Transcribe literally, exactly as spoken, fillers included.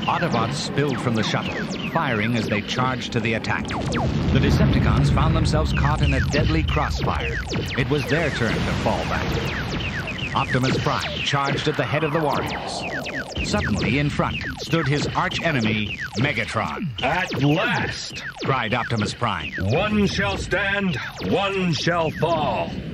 Autobots spilled from the shuttle, firing as they charged to the attack. The Decepticons found themselves caught in a deadly crossfire. It was their turn to fall back. Optimus Prime charged at the head of the warriors. Suddenly, in front, stood his arch-enemy, Megatron. At last! Cried Optimus Prime. One shall stand, one shall fall.